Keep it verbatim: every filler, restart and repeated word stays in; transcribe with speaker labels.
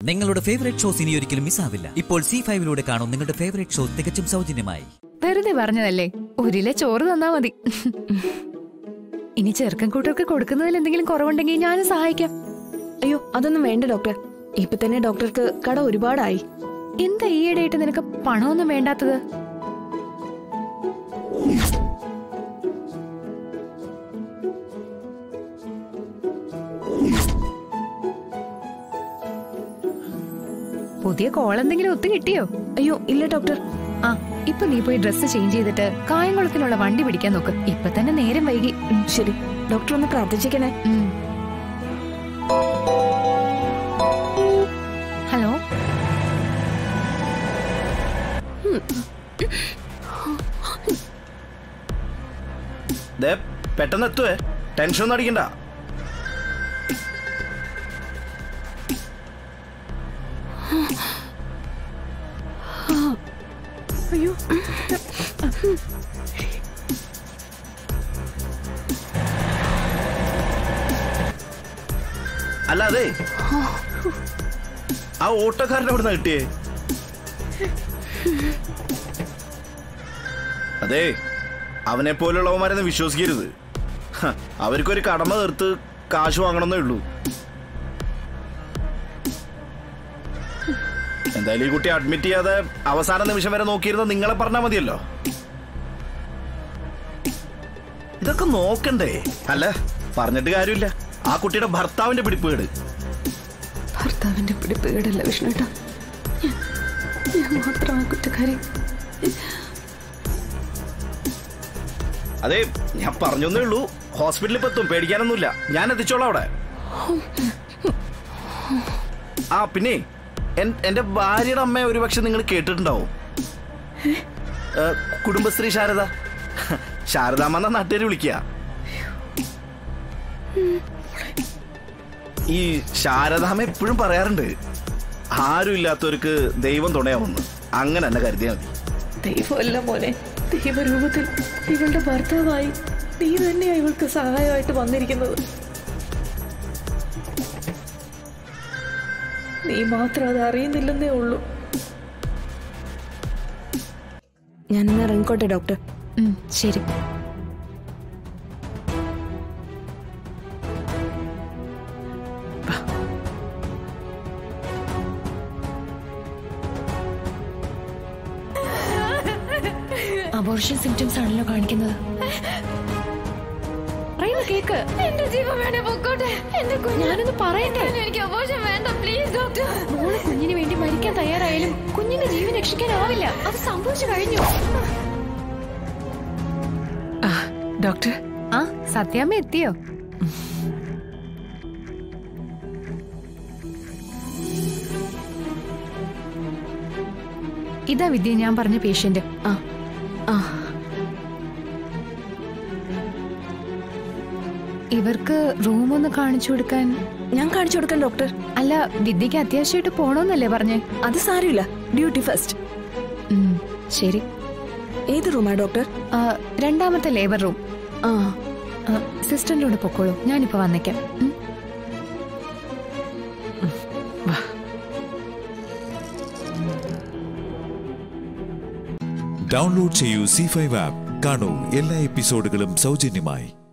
Speaker 1: നിങ്ങളുടെ favourite shows ഇനി ഒരിക്കലും മിസ്സാവില്ല. ഇപ്പോൾ സി ഫൈവിലൂടെ കാണും നിങ്ങളുടെ ഫേവറേറ്റ് ഷോ തികച്ചും സൗജന്യമായി.
Speaker 2: വെറുതെ പറഞ്ഞതല്ലേ, ഒരിലെ ചോറ് തന്നാ മതി. ഇനി ചെറുക്കൻ കൂട്ടർക്ക് കൊടുക്കുന്നതിൽ എന്തെങ്കിലും കുറവുണ്ടെങ്കിൽ ഞാൻ സഹായിക്കാം.
Speaker 3: അയ്യോ, അതൊന്നും വേണ്ട ഡോക്ടർ. ഇപ്പൊ തന്നെ ഡോക്ടർക്ക് കട ഒരുപാടായി.
Speaker 2: എന്താ ഈയിടെയായിട്ട് നിനക്ക് പണമൊന്നും വേണ്ടാത്തത്? പുതിയ കോൾ എന്തെങ്കിലും ഒത്തു കിട്ടിയോ?
Speaker 3: അയ്യോ ഇല്ല ഡോക്ടർ.
Speaker 2: ആ, ഇപ്പൊ നീ പോയി ഡ്രസ്സ് ചേഞ്ച് ചെയ്തിട്ട് കായംകുളത്തിനുള്ള വണ്ടി പിടിക്കാൻ നോക്ക്. ഇപ്പൊ തന്നെ നേരം വൈകി.
Speaker 3: ശരി ഡോക്ടർ, ഒന്ന് പ്രാർത്ഥിച്ചിരിക്കണേ.
Speaker 2: ഹലോ,
Speaker 4: പെട്ടെന്ന് എത്തുവേ, ടെൻഷൻ ഒന്നും അടിക്കണ്ട.
Speaker 3: അയ്യോ,
Speaker 4: അല്ലാതെ ആ ഓട്ടോക്കാരനെ എവിടുന്ന കിട്ടിയേ? അതെ, അവനെ പോലുള്ളവന്മാരെന്ന് വിശ്വസിക്കരുത്. അവർക്കൊരു കടമ തീർത്ത് കാശ് വാങ്ങണമെന്നേ ഉള്ളൂ. എന്തായാലും ഈ കുട്ടി അഡ്മിറ്റ് ചെയ്യാതെ അവസാന നിമിഷം വരെ നോക്കിയിരുന്ന നിങ്ങളെ പറഞ്ഞാൽ മതിയല്ലോ. ഇതൊക്കെ നോക്കണ്ടേ? അല്ല, പറഞ്ഞിട്ട് കാര്യമില്ല. ആ കുട്ടിയുടെ ഭർത്താവിന്റെ പിടിപ്പുകേട്.
Speaker 3: ഭർത്താവിന്റെ പിടിപ്പുകേടല്ല വിഷ്ണുട്ടാ, ഞാൻ മാത്രം കുറ്റക്കാരി.
Speaker 4: അതെ, ഞാൻ പറഞ്ഞേ ഉള്ളൂ. ഹോസ്പിറ്റലിൽ ഇപ്പൊ എത്തും, പേടിക്കാനൊന്നുമില്ല. ഞാൻ എത്തിച്ചോളാം അവിടെ. ആ പിന്നെ എന്റെ ഭാര്യയുടെ അമ്മയെ ഒരുപക്ഷെ നിങ്ങൾ കേട്ടിട്ടുണ്ടാവും. കുടുംബശ്രീ ശാരദ. ശാരദാമ്മ എന്ന നാട്ടുകാർ വിളിക്കുക. ഈ ശാരദാമ്മ എപ്പോഴും പറയാറുണ്ട്, ആരും ഇല്ലാത്തവർക്ക് ദൈവം തുണയാവുന്നു. അങ്ങനെ തന്നെ കരുതിയാൽ മതി.
Speaker 3: ദൈവമല്ല മോനെ, ദൈവരൂപത്തിൽ ഇവളുടെ ഭർത്താവായി നീ തന്നെയാ ഇവൾക്ക് സഹായമായിട്ട് വന്നിരിക്കുന്നത്. നീ മാത്രം അത് അറിയുന്നില്ലെന്നേ ഉള്ളൂ. ഞാനിന്ന് ഇറങ്ങിക്കോട്ടെ ഡോക്ടർ.
Speaker 2: ശരി. അബോർഷൻ സിംറ്റംസ് ആണല്ലോ കാണിക്കുന്നത്. കേക്ക്,
Speaker 5: എന്റെ ജീവൻ വേണേ പൊക്കോട്ടെ. എന്റെ
Speaker 2: ഞാനൊന്ന് പറയട്ടെ.
Speaker 5: എനിക്ക് അബോർഷൻ വേണ്ട, പ്ലീസ് ഡോക്ടർ.
Speaker 2: മോള് കുഞ്ഞിന് വേണ്ടി മരിക്കാൻ തയ്യാറായാലും കുഞ്ഞിന്റെ ജീവൻ രക്ഷിക്കാനാവില്ല. അത് സംഭവിച്ചു കഴിഞ്ഞു.
Speaker 3: ഡോക്ടർ.
Speaker 2: ആ, സത്യാമ്മ എത്തിയോ? ഇതാ വിദ്യ, ഞാൻ പറഞ്ഞ പേഷ്യന്റ്.
Speaker 3: ആ ആ
Speaker 2: ഇവർക്ക് റൂം ഒന്ന് കാണിച്ചു കൊടുക്കാൻ.
Speaker 3: ഞാൻ കാണിച്ചു കൊടുക്കാൻ ഡോക്ടർ.
Speaker 2: അല്ല, വിദ്യക്ക് അത്യാവശ്യമായിട്ട് പോണോന്നല്ലേ പറഞ്ഞേ?
Speaker 3: അത് സാരമില്ല, ഡ്യൂട്ടി ഫസ്റ്റ്.
Speaker 2: ശരി.
Speaker 3: ഏത് റൂമാ ഡോക്ടർ?
Speaker 2: രണ്ടാമത്തെ ലേബർ റൂം.
Speaker 3: ആ,
Speaker 2: സിസ്റ്ററിന്റെ കൂടെ പൊക്കോളൂ, ഞാനിപ്പോ വന്നേക്കാം.
Speaker 6: ഡൗൺലോഡ് ചെയ്യൂ സി ഫൈവ് ആപ്പ്. കാണൂ എല്ലാ എപ്പിസോഡുകളും സൗജന്യമായി.